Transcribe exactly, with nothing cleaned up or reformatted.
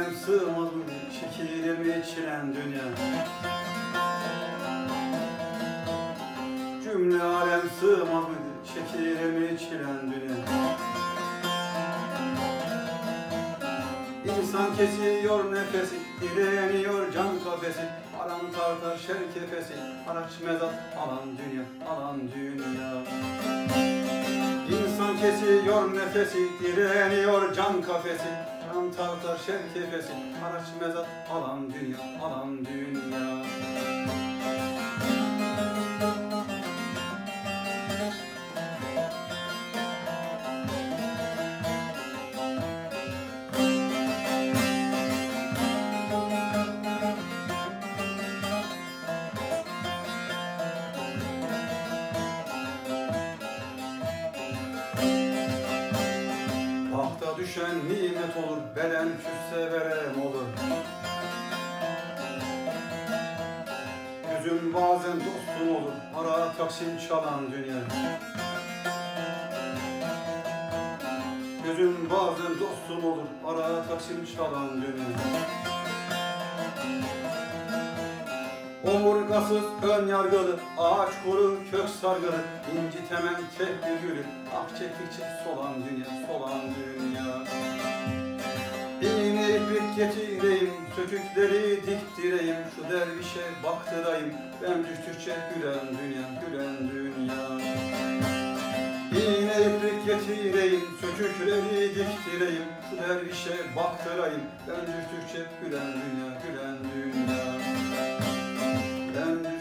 alem sığmaz mı çekilimi çilen dünya? Cümle alem sığmaz mı çekilimi çilen dünya? İnsan kesiyor nefesi, direniyor can kafesi, alan tartar şer kefesi, araç mezat alan dünya, alan dünya. İnsan kesiyor nefesi, direniyor can kafesi, can tartar şer kefesi, araç mezat alan dünya, alan dünya. Tahta düşen nimet olur, belen küsse verem olur. Gözüm bazen dostum olur, ara taksim çalan dünya. Gözüm bazen dostum olur, ara taksim çalan dünya. Omurgasız ön yargılı, ağaç kuru kök sargılı, inci temen tek bir gülü, ah çektikçe solan dünya, solan dünya. İğne iplik getireyim, sökükleri diktireyim, şu dervişe baktırayım, ben düştükçe gülen dünya, gülen dünya. İğne iplik getireyim, sökükleri diktireyim, şu dervişe baktırayım, ben düştükçe gülen dünya, gülen dünya. Ben